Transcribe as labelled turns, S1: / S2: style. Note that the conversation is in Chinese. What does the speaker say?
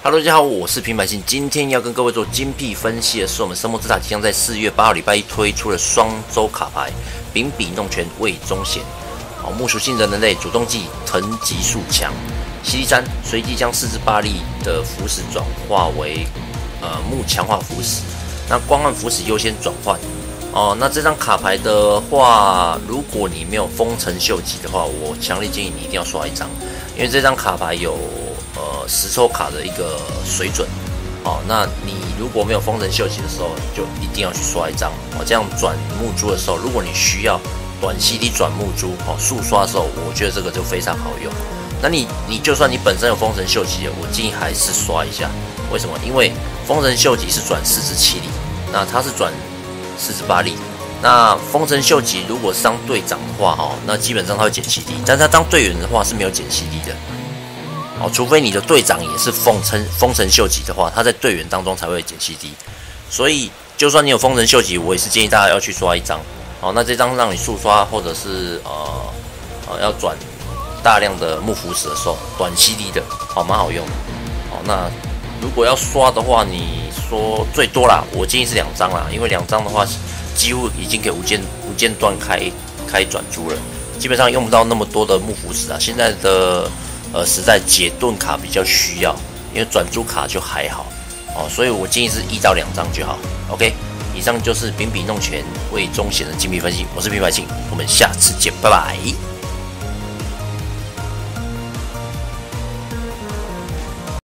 S1: Hello， 大家好，我是平百姓。今天要跟各位做精辟分析的是，我们神魔之塔即将在4月8号礼拜一推出了双周卡牌，秉笔弄拳魏忠贤。木属性的人类主动技藤吉树强，犀利3随机将4只巴力的符使转化为木强化符使，那光暗符使优先转换。那这张卡牌的话，如果你没有丰臣秀吉的话，我强烈建议你一定要刷一张，因为这张卡牌有10抽卡的一个水准。那你如果没有丰臣秀吉的时候，就一定要去刷一张。这样转木珠的时候，如果你需要短 CD 转木珠速刷的时候，我觉得这个就非常好用。那你就算你本身有丰臣秀吉，我建议还是刷一下。为什么？因为丰臣秀吉是转4只7力，那它是转4只8力。那丰臣秀吉如果是当队长的话，那基本上他会减 CD， 但是他当队员的话是没有减 CD 的。除非你的队长也是丰臣秀吉的话，他在队员当中才会减 CD。所以，就算你有丰臣秀吉，我也是建议大家要去刷一张。那这张让你速刷，或者是要转大量的木符使的时候，短 CD 的，蛮好用的。那如果要刷的话，你说最多啦，我建议是2张啦，因为2张的话，几乎已经可以无间断开转珠了，基本上用不到那么多的木符使啊。现在的时代解盾卡比较需要，因为转珠卡就还好所以我建议是1到2张就好。OK， 以上就是秉笔弄拳魏忠贤的精辟分析，我是平百姓，我们下次见，拜拜。